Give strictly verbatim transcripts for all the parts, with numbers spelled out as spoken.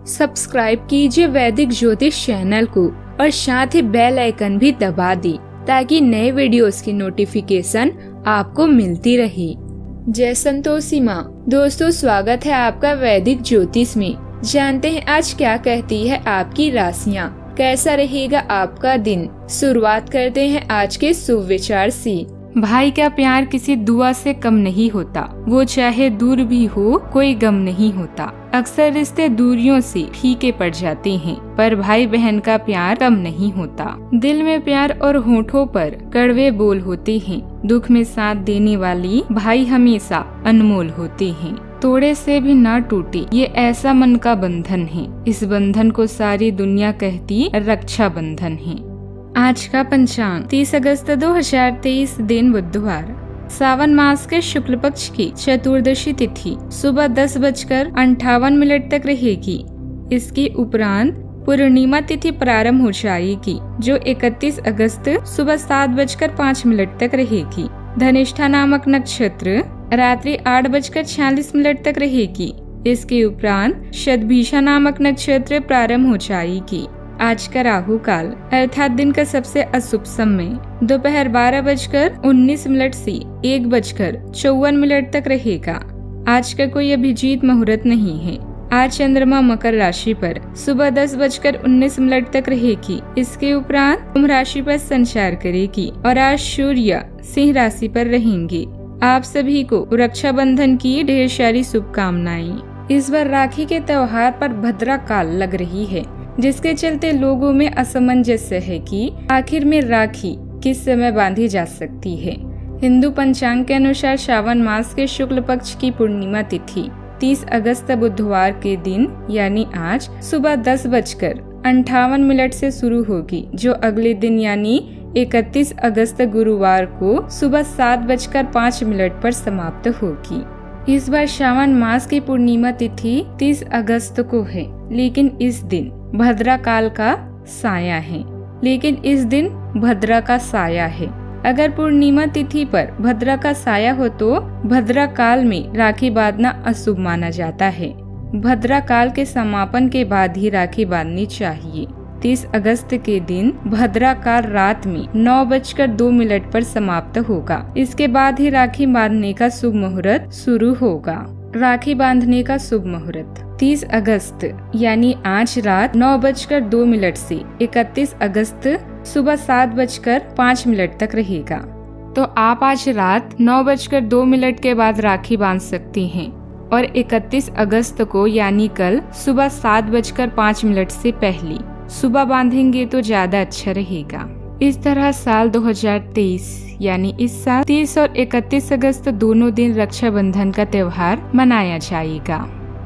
Subscribe कीजिए वैदिक ज्योतिष चैनल को और साथ ही बेल आइकन भी दबा दी ताकि नए वीडियोस की नोटिफिकेशन आपको मिलती रहे। जय संतोषी माँ। दोस्तों, स्वागत है आपका वैदिक ज्योतिष में। जानते हैं आज क्या कहती है आपकी राशियाँ, कैसा रहेगा आपका दिन। शुरुआत करते हैं आज के शुभ विचार से। भाई का प्यार किसी दुआ से कम नहीं होता, वो चाहे दूर भी हो कोई गम नहीं होता। अक्सर रिश्ते दूरियों से फीके पड़ जाते हैं, पर भाई बहन का प्यार कम नहीं होता। दिल में प्यार और होठों पर कड़वे बोल होते हैं। दुख में साथ देने वाली भाई हमेशा अनमोल होते हैं। तोड़े से भी ना टूटे, ये ऐसा मन का बंधन है। इस बंधन को सारी दुनिया कहती रक्षा बंधन है। आज का पंचांग तीस अगस्त दो हजार तेईस, दिन बुधवार। सावन मास के शुक्ल पक्ष की चतुर्दशी तिथि सुबह दस बजकर अंठावन मिनट तक रहेगी। इसके उपरांत पूर्णिमा तिथि प्रारंभ हो जाएगी, जो इकतीस अगस्त सुबह सात बजकर पाँच मिनट तक रहेगी। धनिष्ठा नामक नक्षत्र रात्रि आठ बजकर छियालीस मिनट तक रहेगी। इसके उपरांत शतभिषा नामक नक्षत्र प्रारंभ हो जाएगी। आज का राहु काल अर्थात दिन का सबसे अशुभ समय दोपहर बारह बजकर उन्नीस मिनट से एक बजकर चौवन मिनट तक रहेगा। आज का कोई अभिजीत मुहूर्त नहीं है। आज चंद्रमा मकर राशि पर सुबह दस बजकर उन्नीस मिनट तक रहेगी। इसके उपरांत कुंभ राशि पर संचार करेगी और आज सूर्य सिंह राशि पर रहेंगे। आप सभी को रक्षाबंधन की ढेर सारी शुभकामनाएं। इस बार राखी के त्योहार पर भद्रा काल लग रही है, जिसके चलते लोगों में असमंजस्य है कि आखिर में राखी किस समय बांधी जा सकती है। हिंदू पंचांग के अनुसार श्रावण मास के शुक्ल पक्ष की पूर्णिमा तिथि तीस अगस्त बुधवार के दिन यानी आज सुबह दस बजकर अंठावन मिनट से शुरू होगी, जो अगले दिन यानी इकतीस अगस्त गुरुवार को सुबह सात बजकर पाँच मिनट पर समाप्त होगी। इस बार श्रावण मास की पूर्णिमा तिथि तीस अगस्त को है, लेकिन इस दिन भद्रा काल का साया है लेकिन इस दिन भद्रा का साया है। अगर पूर्णिमा तिथि पर भद्रा का साया हो तो भद्रा काल में राखी बांधना अशुभ माना जाता है। भद्रा काल के समापन के बाद ही राखी बांधनी चाहिए। तीस अगस्त के दिन भद्रा काल रात में नौ बजकर दो मिनट पर समाप्त होगा। इसके बाद ही राखी बांधने का शुभ मुहूर्त शुरू होगा। राखी बांधने का शुभ मुहूर्त तीस अगस्त यानी आज रात नौ बजकर दो मिनट से इकतीस अगस्त सुबह सात बजकर पाँच मिनट तक रहेगा। तो आप आज रात नौ बजकर दो मिनट के बाद राखी बांध सकती हैं और इकतीस अगस्त को यानी कल सुबह सात बजकर पाँच मिनट से पहले सुबह बांधेंगे तो ज्यादा अच्छा रहेगा। इस तरह साल दो हजार तेईस यानी इस साल तीस और इकतीस अगस्त दोनों दिन रक्षाबंधन का त्योहार मनाया जाएगा।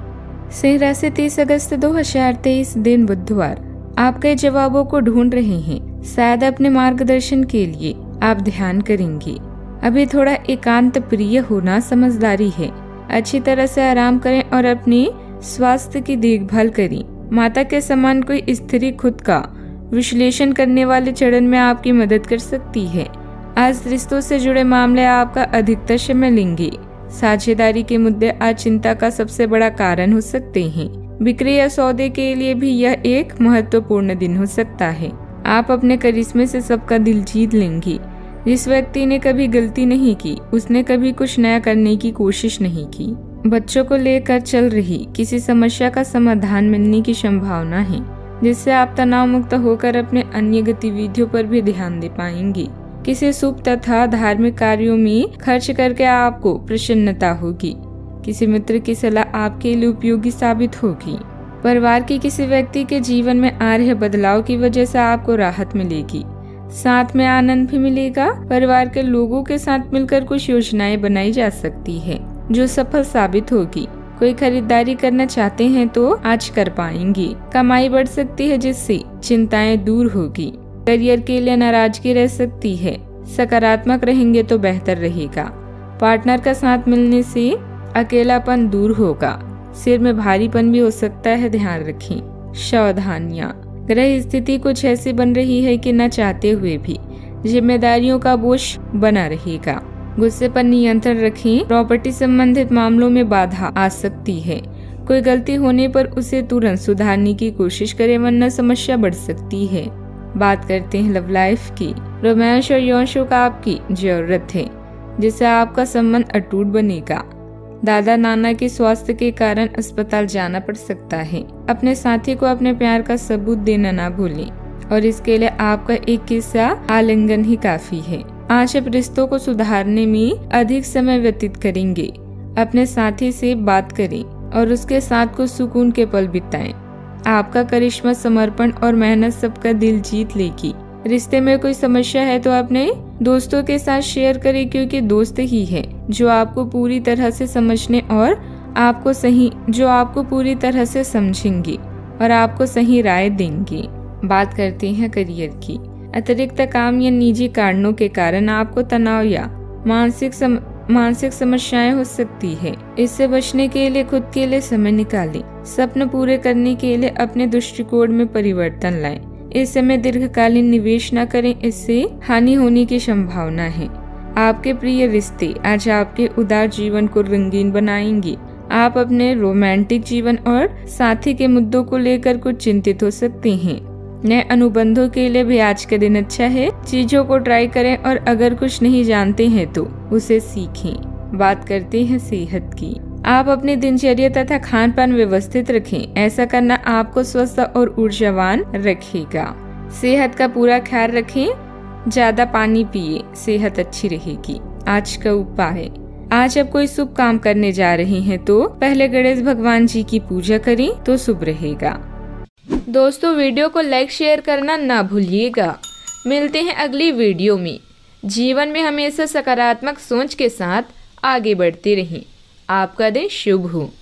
सिंह राशि तीस अगस्त दो हजार तेईस, दिन बुधवार। आप कई जवाबों को ढूंढ रहे हैं। शायद अपने मार्गदर्शन के लिए आप ध्यान करेंगे। अभी थोड़ा एकांत प्रिय होना समझदारी है। अच्छी तरह से आराम करें और अपने स्वास्थ्य की देखभाल करें। माता के समान कोई स्त्री खुद का विश्लेषण करने वाले चरण में आपकी मदद कर सकती है। आज रिश्तों से जुड़े मामले आपका अधिकतर समय लेंगे। साझेदारी के मुद्दे आज चिंता का सबसे बड़ा कारण हो सकते हैं। बिक्री या सौदे के लिए भी यह एक महत्वपूर्ण दिन हो सकता है। आप अपने करिश्मे से सबका दिल जीत लेंगे। जिस व्यक्ति ने कभी गलती नहीं की, उसने कभी कुछ नया करने की कोशिश नहीं की। बच्चों को लेकर चल रही किसी समस्या का समाधान मिलने की संभावना है, जिससे आप तनाव मुक्त होकर अपने अन्य गतिविधियों पर भी ध्यान दे पाएंगे। किसी शुभ तथा धार्मिक कार्यों में खर्च करके आपको प्रसन्नता होगी। किसी मित्र की सलाह आपके लिए उपयोगी साबित होगी। परिवार के किसी व्यक्ति के जीवन में आ रहे बदलाव की वजह से आपको राहत मिलेगी। साथ में आनंद भी मिलेगा। परिवार के लोगों के साथ मिलकर कुछ योजनाएं बनाई जा सकती है, जो सफल साबित होगी। कोई खरीदारी करना चाहते हैं तो आज कर पाएंगे। कमाई बढ़ सकती है, जिससे चिंताएं दूर होगी। करियर के लिए नाराजगी रह सकती है। सकारात्मक रहेंगे तो बेहतर रहेगा। पार्टनर का साथ मिलने से अकेलापन दूर होगा। सिर में भारीपन भी हो सकता है, ध्यान रखें। सावधानियां। ग्रह स्थिति कुछ ऐसी बन रही है कि न चाहते हुए भी जिम्मेदारियों का बोझ बना रहेगा। गुस्से पर नियंत्रण रखें। प्रॉपर्टी संबंधित मामलों में बाधा आ सकती है। कोई गलती होने पर उसे तुरंत सुधारने की कोशिश करें, वरना समस्या बढ़ सकती है। बात करते हैं लव लाइफ की। रोमांस और यौन सुख आपकी जरूरत है, जिससे आपका संबंध अटूट बनेगा। दादा नाना के स्वास्थ्य के कारण अस्पताल जाना पड़ सकता है। अपने साथी को अपने प्यार का सबूत देना ना भूलें, और इसके लिए आपका एक किस्सा आलिंगन ही काफी है। आज आप रिश्तों को सुधारने में अधिक समय व्यतीत करेंगे। अपने साथी से बात करें और उसके साथ कुछ सुकून के पल बिताएं। आपका करिश्मा, समर्पण और मेहनत सबका दिल जीत लेगी। रिश्ते में कोई समस्या है तो अपने दोस्तों के साथ शेयर करें, क्योंकि दोस्त ही है जो आपको पूरी तरह से समझने और आपको सही जो आपको पूरी तरह से समझेंगे और आपको सही राय देंगे। बात करते हैं करियर की। अतिरिक्त काम या निजी कारणों के कारण आपको तनाव या मानसिक सम, मानसिक समस्याएं हो सकती है। इससे बचने के लिए खुद के लिए समय निकालें। सपने पूरे करने के लिए अपने दृष्टिकोण में परिवर्तन लाएं। इस समय दीर्घकालीन निवेश न करें, इससे हानि होने की संभावना है। आपके प्रिय रिश्ते आज आपके उदार जीवन को रंगीन बनाएंगे। आप अपने रोमांटिक जीवन और साथी के मुद्दों को लेकर कुछ चिंतित हो सकते हैं। नए अनुबंधों के लिए भी आज का दिन अच्छा है। चीजों को ट्राई करें और अगर कुछ नहीं जानते हैं तो उसे सीखें। बात करते हैं सेहत की। आप अपनी दिनचर्या तथा खान पान व्यवस्थित रखें। ऐसा करना आपको स्वस्थ और ऊर्जावान रखेगा। सेहत का पूरा ख्याल रखें। ज्यादा पानी पिए, सेहत अच्छी रहेगी। आज का उपाय। आज आप कोई शुभ काम करने जा रहे हैं तो पहले गणेश भगवान जी की पूजा करें तो शुभ रहेगा। दोस्तों, वीडियो को लाइक शेयर करना ना भूलिएगा। मिलते हैं अगली वीडियो में। जीवन में हमेशा सकारात्मक सोच के साथ आगे बढ़ते रहें। आपका दिन शुभ हो।